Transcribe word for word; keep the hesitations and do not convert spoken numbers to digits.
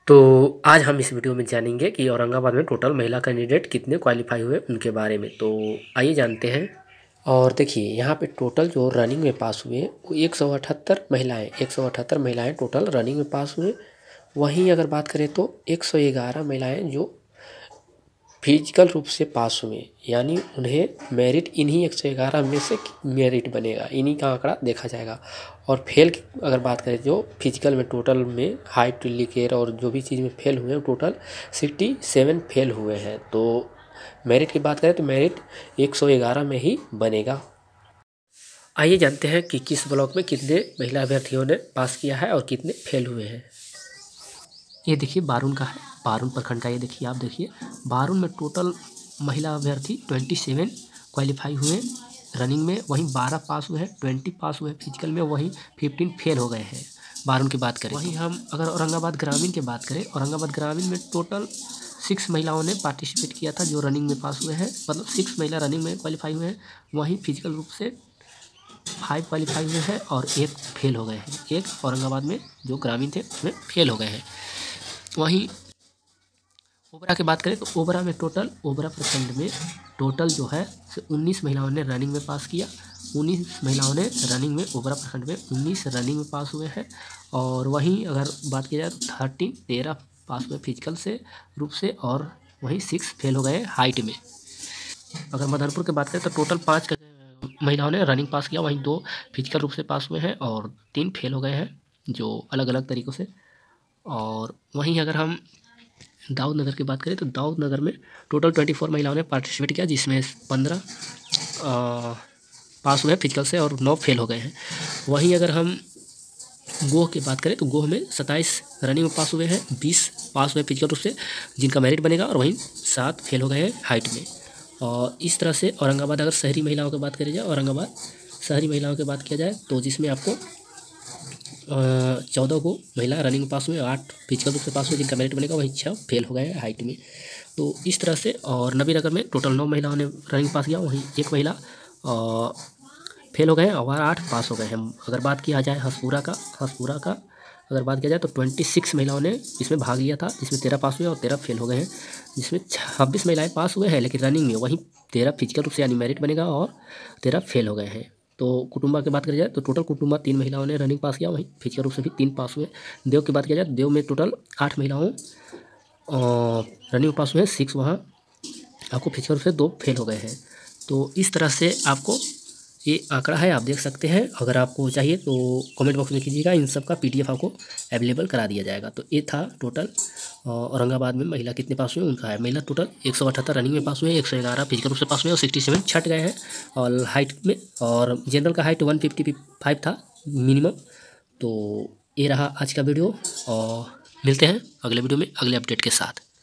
तो आज हम इस वीडियो में जानेंगे कि औरंगाबाद में टोटल महिला कैंडिडेट कितने क्वालिफाई हुए उनके बारे में। तो आइए जानते हैं। और देखिए यहाँ पे टोटल जो रनिंग में पास हुए वो एक सौ अठहत्तर महिलाएँ एक सौ अठहत्तर महिलाएँ टोटल रनिंग में पास हुए। वहीं अगर बात करें तो एक सौ ग्यारह महिलाएँ जो फिजिकल रूप से पास हुए, यानी उन्हें मेरिट इन्हीं एक सौ ग्यारह में से मेरिट बनेगा, इन्हीं का आंकड़ा देखा जाएगा। और फेल की अगर बात करें जो फिजिकल में टोटल में हाइट लिकेर और जो भी चीज़ में फेल हुए टोटल सिक्सटी सेवन फेल हुए हैं। तो मेरिट की बात करें तो मेरिट एक सौ ग्यारह में ही बनेगा। आइए जानते हैं कि किस ब्लॉक में कितने महिला अभ्यर्थियों ने पास किया है और कितने फेल हुए हैं। ये देखिए बारून का है, बारून प्रखंड का। ये देखिए आप देखिए बारून में टोटल महिला अभ्यर्थी ट्वेंटी सेवन क्वालिफाई हुए रनिंग में, वहीं बारह पास हुए हैं, ट्वेंटी पास हुए हैं फिजिकल में, वहीं फिफ्टीन फेल हो गए हैं बारून की बात करें। वहीं हम अगर औरंगाबाद ग्रामीण की बात करें, औरंगाबाद ग्रामीण में टोटल सिक्स महिलाओं ने पार्टिसिपेट किया था जो रनिंग में पास हुए हैं, मतलब सिक्स महिला रनिंग में क्वालिफाई हुए हैं। वहीं फिजिकल रूप से फाइव क्वालिफाई हुए हैं और एक फेल हो गए हैं। एक औरंगाबाद में जो ग्रामीण थे उसमें फेल हो गए हैं। वहीं ओबरा की बात करें तो ओबरा में टोटल ओबरा प्रखंड में टोटल जो है उन्नीस महिलाओं ने रनिंग में पास किया। उन्नीस महिलाओं ने रनिंग में ओबरा प्रखंड में उन्नीस रनिंग में पास हुए हैं। और वहीं अगर बात की जाए तो थर्टीन तेरह पास हुए फिजिकल से रूप से, और वहीं सिक्स फेल हो गए हाइट में। अगर मदनपुर की बात करें तो टोटल पाँच महिलाओं ने रनिंग पास किया, वहीं दो फिजिकल रूप से पास हुए हैं और तीन फेल हो गए हैं जो अलग अलग तरीक़ों से। और वहीं अगर हम दाऊद नगर की बात करें तो दाऊद नगर में टोटल ट्वेंटी फोर महिलाओं ने पार्टिसिपेट किया, जिसमें पंद्रह पास हुए फिजिकल से और नौ फेल हो गए हैं। वहीं अगर हम गोह की बात करें तो गोह में सत्ताईस रनिंग में पास हुए हैं, बीस पास हुए फिजिकल रूप से जिनका मेरिट बनेगा, और वहीं सात फेल हो गए हैं हाइट में। और इस तरह से औरंगाबाद अगर शहरी महिलाओं की बात करी जाए, औरंगाबाद शहरी महिलाओं की बात किया जाए तो जिसमें आपको चौदह को महिला रनिंग में पास हुए, आठ फिजिकल रूप से पास हुए जिनका मेरिट बनेगा, वहीं छः फेल हो गए हैं हाइट में। तो इस तरह से। और नबीनगर में टोटल नौ महिलाओं ने रनिंग पास किया, वहीं एक महिला फेल हो गए हैं और आठ पास हो गए हैं। अगर बात किया जाए हंसपुरा का हंसपुरा का अगर बात किया जाए तो ट्वेंटी सिक्स महिलाओं ने इसमें भाग लिया था, जिसमें तेरह पास हुए और तेरह फेल हो गए हैं, जिसमें छब्बीस महिलाएँ पास हुए हैं लेकिन रनिंग में, वहीं तेरह फिजिकल रूप से यानी मेरिट बनेगा और तेरह फेल हो गए हैं। तो कुटुंबा की बात करी जाए तो टोटल कुटुंबा तीन महिलाओं ने रनिंग पास किया, वहीं फिजिकल रूप से भी तीन पास हुए। देव की बात किया जाए तो देव में टोटल आठ महिलाओं रनिंग पास हुए हैं, सिक्स वहाँ आपको फिजिकल रूप से दो फेल हो गए हैं। तो इस तरह से आपको ये आंकड़ा है, आप देख सकते हैं। अगर आपको चाहिए तो कमेंट बॉक्स में कीजिएगा, इन सब का पीडीएफ आपको अवेलेबल करा दिया जाएगा। तो ये था टोटल औरंगाबाद में महिला कितने पास हुए उनका है। महिला टोटल एक सौ अठहत्तर रनिंग में पास हुए, एक सौ ग्यारह फिजिकल रूप से पास हुए और सिक्सटी सेवन छट गए हैं और हाइट में। और जनरल का हाइट वन फिफ्टी फाइव था मिनिमम। तो ये रहा आज का वीडियो और मिलते हैं अगले वीडियो में अगले अपडेट के साथ।